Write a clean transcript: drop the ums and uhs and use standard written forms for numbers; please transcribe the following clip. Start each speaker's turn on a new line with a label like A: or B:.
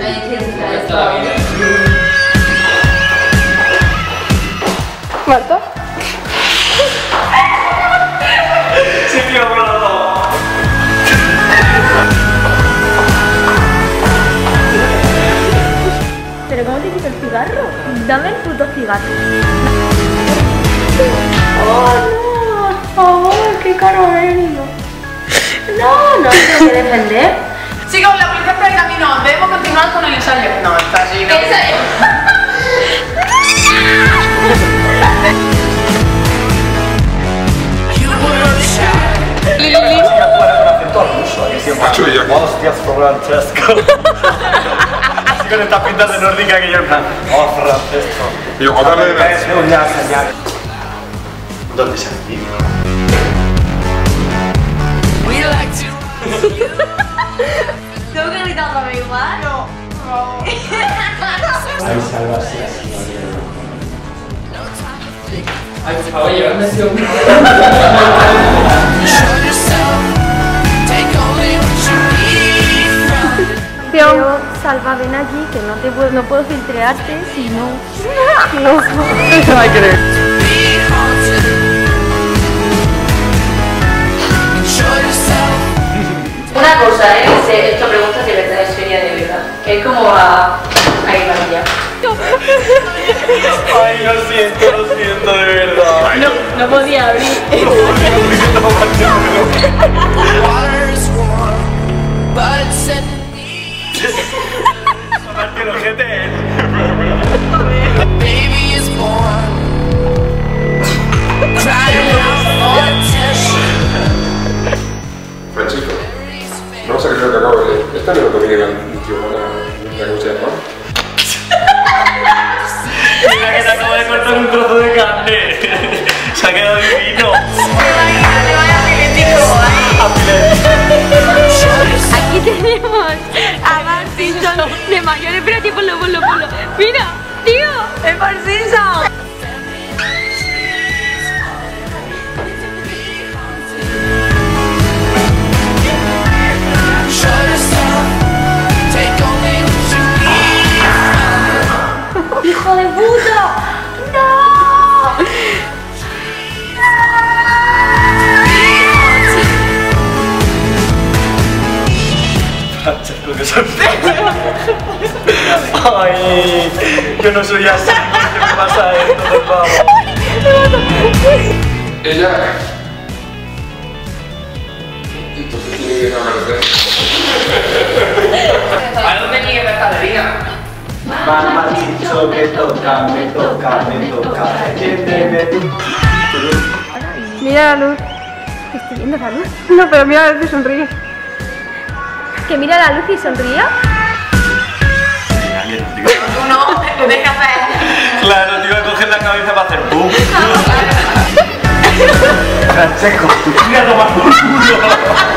A: ¿Marta?
B: Sí, tío, por los dos.
A: ¿Pero cómo te quito el cigarro? Dame el puto cigarro. ¡Oh, no! Por favor, qué caramelo. No, no tengo que defender.
C: Chicos, la policía está en camino. Debemos continuar con el ensayo. No, está así. ¿no?
A: ¿Ensayo?
B: Hostias, Francesco. Así con esta pinta de nórdica que yo en plan. Oh, Francesco.
D: Y yo, otra vez.
B: ¿Dónde se ha vivido?
A: ¿Tengo que gritar otra vez igual?
C: No.
B: Ay, salvarse así.
E: Ay, por favor, llévame ese hombre.
A: Pero, Salva, ven aquí, que no puedo filtrearte si no... No.
B: No se va a creer.
A: Una cosa, que esto preguntas de verdad, es seria de verdad. Que es como a María.
B: Ay, lo siento de verdad.
A: No podía abrir.
B: Aparte los ojete.
D: Francisco, no vas a creer lo que acabo de leer. Esta no es lo que viene un tío con una cosa, ¿no?
B: Mira que te acabo de cortar un trozo de carne. Se ha quedado divino.
A: Aquí tenemos a Bart Simpson de mayor. Espérate, ponlo. Mira, tío, es Bart Simpson. ¡Hijo de puta! ¡No!
B: Francesco, que soy. Ay, yo no soy así. ¿Qué me pasa esto, por favor?
D: Ella. Entonces tiene que amarse.
E: ¿A dónde ni en mercadería?
B: Mamá dicho que toca, me toca.
A: Mira la luz. ¿Estoy viendo la luz? No, pero mira la luz y sonríe. ¿Que mira la luz y sonría?
C: Tú no, te dejas hacer.
B: Claro, te iba a coger la cabeza para hacer boom. Francesco, mira, toma por culo.